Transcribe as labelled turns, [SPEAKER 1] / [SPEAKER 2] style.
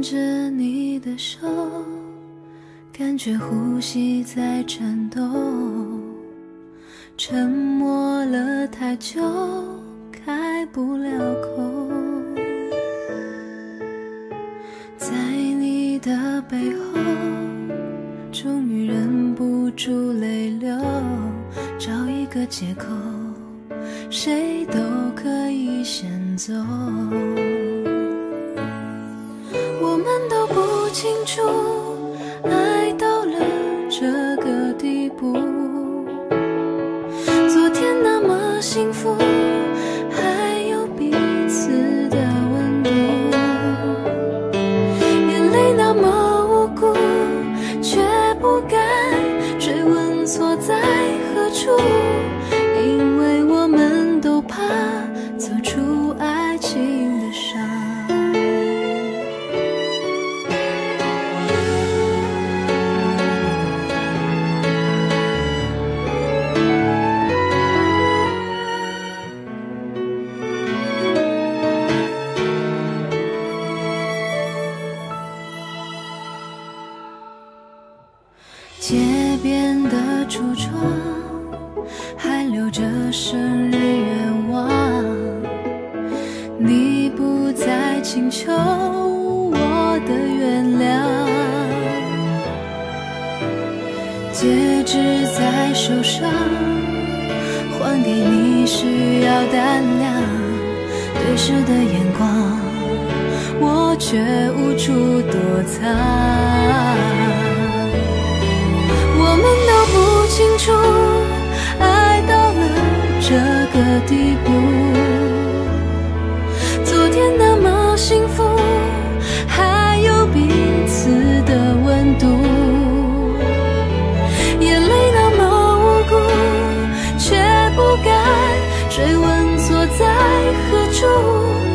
[SPEAKER 1] 着你的手，感觉呼吸在颤抖，沉默了太久，开不了口。在你的背后，终于忍不住泪流，找一个借口，谁都可以先走。我们都不清楚，爱到了这个地步。昨天那么幸福，还有彼此的温度。眼泪那么无辜，却不敢追问错在何处。因为我们都怕走出爱情的伤。街边的橱窗还留着生日愿望，你不再请求我的原谅，戒指在手上，还给你需要胆量，对视的眼光我却无处躲藏。我们都不清楚，爱到了这个地步。昨天那么幸福，还有彼此的温度。眼泪那么无辜，却不敢追问错在何处。